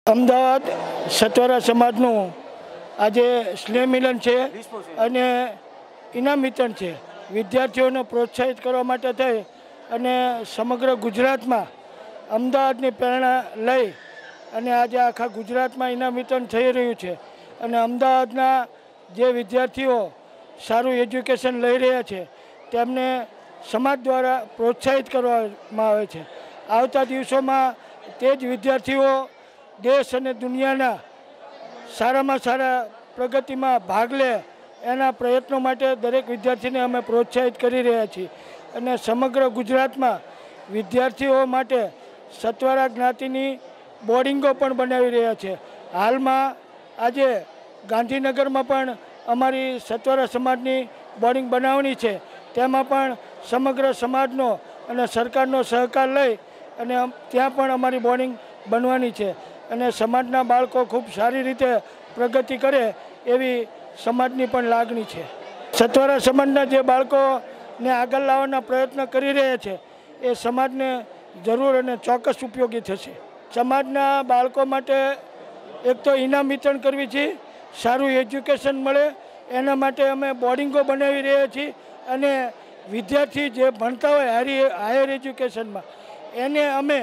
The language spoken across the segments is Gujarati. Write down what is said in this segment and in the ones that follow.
અમદાવાદ સતવારા સમાજનું આજે સ્નેહ મિલન છે અને ઇનામ વિતરણ છે. વિદ્યાર્થીઓને પ્રોત્સાહિત કરવા માટે થઈ અને સમગ્ર ગુજરાતમાં અમદાવાદની પ્રેરણા લઈ અને આજે આખા ગુજરાતમાં ઇનામ વિતરણ થઈ રહ્યું છે. અને અમદાવાદના જે વિદ્યાર્થીઓ સારું એજ્યુકેશન લઈ રહ્યા છે તેમને સમાજ દ્વારા પ્રોત્સાહિત કરવામાં આવે છે. આવતા દિવસોમાં તે જ વિદ્યાર્થીઓ દેશ અને દુનિયાના સારામાં સારા પ્રગતિમાં ભાગ લે એના પ્રયત્નો માટે દરેક વિદ્યાર્થીને અમે પ્રોત્સાહિત કરી રહ્યા છીએ. અને સમગ્ર ગુજરાતમાં વિદ્યાર્થીઓ માટે સતવારા જ્ઞાતિની બોર્ડિંગો પણ બનાવી રહ્યા છે. હાલમાં આજે ગાંધીનગરમાં પણ અમારી સતવારા સમાજની બોર્ડિંગ બનાવવાની છે. તેમાં પણ સમગ્ર સમાજનો અને સરકારનો સહકાર લઈ અને ત્યાં પણ અમારી બોર્ડિંગ બનવાની છે. અને સમાજના બાળકો ખૂબ સારી રીતે પ્રગતિ કરે એવી સમાજની પણ લાગણી છે. સતવારા સમાજના જે બાળકોને આગળ લાવવાના પ્રયત્ન કરી રહ્યા છે એ સમાજને જરૂર અને ચોક્કસ ઉપયોગી થશે. સમાજના બાળકો માટે એક તો ઇનામ વિતરણ કરવી છે, સારું એજ્યુકેશન મળે એના માટે અમે બોર્ડિંગો બનાવી રહ્યા છીએ. અને વિદ્યાર્થી જે ભણતા હોય હાયર એજ્યુકેશનમાં એને અમે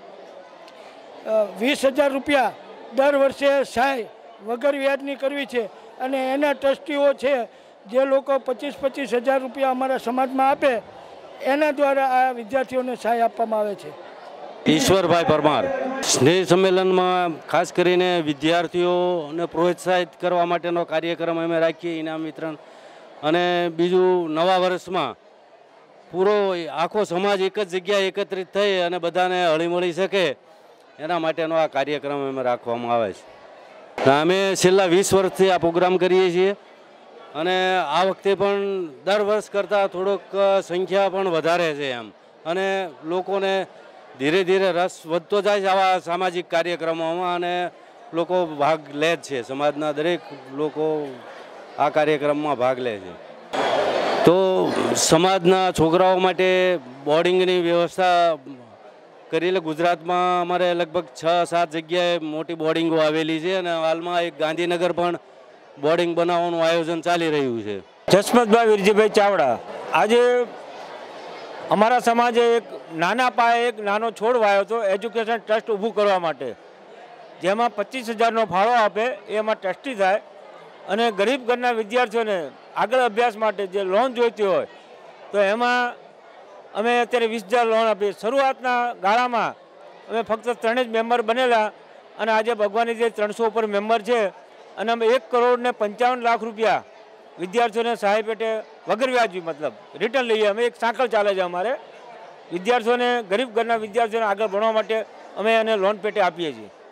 20,000 રૂપિયા દર વર્ષે સહાય વગર વ્યાજની કરવી છે. અને એના ટ્રસ્ટીઓ છે જે લોકો 25,000 રૂપિયા અમારા સમાજમાં આપે એના દ્વારા આ વિદ્યાર્થીઓને સહાય આપવામાં આવે છે. ઈશ્વરભાઈ પરમાર. સ્નેહ સંમેલનમાં ખાસ કરીને વિદ્યાર્થીઓને પ્રોત્સાહિત કરવા માટેનો કાર્યક્રમ અમે રાખીએ, ઇનામ વિતરણ. અને બીજું, નવા વર્ષમાં પૂરો આખો સમાજ એક જ જગ્યાએ એકત્રિત થઈ અને બધાને હળીમળી શકે એના માટેનો આ કાર્યક્રમ અમે રાખવામાં આવે છે. અમે છેલ્લા 20 વર્ષથી આ પ્રોગ્રામ કરીએ છીએ અને આ વખતે પણ દર વર્ષ કરતાં થોડોક સંખ્યા પણ વધારે છે એમ. અને લોકોને ધીરે ધીરે રસ વધતો જાય છે આવા સામાજિક કાર્યક્રમોમાં અને લોકો ભાગ લે જ છે. સમાજના દરેક લોકો આ કાર્યક્રમમાં ભાગ લે છે. તો સમાજના છોકરાઓ માટે બોર્ડિંગની વ્યવસ્થા કરી લે. ગુજરાતમાં અમારે લગભગ 6-7 જગ્યાએ મોટી બોર્ડિંગો આવેલી છે અને હાલમાં એક ગાંધીનગર પણ બોર્ડિંગ બનાવવાનું આયોજન ચાલી રહ્યું છે. જસમતભાઈ વિરજીભાઈ ચાવડા. આજે અમારા સમાજે એક નાના પાયે એક નાનો છોડ વાવ્યો હતો એજ્યુકેશન ટ્રસ્ટ ઊભું કરવા માટે, જેમાં 25,000નો ફાળો આપે એ એમાં ટ્રસ્ટી થાય અને ગરીબ ઘરના વિદ્યાર્થીઓને આગળ અભ્યાસ માટે જે લોન જોઈતી હોય તો એમાં અમે અત્યારે 20,000 લોન આપીએ. શરૂઆતના ગાળામાં અમે ફક્ત 3 જ મેમ્બર બનેલા અને આજે ભગવાનની જે 300 ઉપર મેમ્બર છે અને અમે 1,55,00,000 રૂપિયા વિદ્યાર્થીઓને સહાય પેટે વગર વ્યાજબી મતલબ રિટર્ન લઈએ. અમે એક સાંકળ ચાલે છે અમારે વિદ્યાર્થીઓને, ગરીબ ઘરના વિદ્યાર્થીઓને આગળ ભણવા માટે અમે એને લોન પેટે આપીએ છીએ.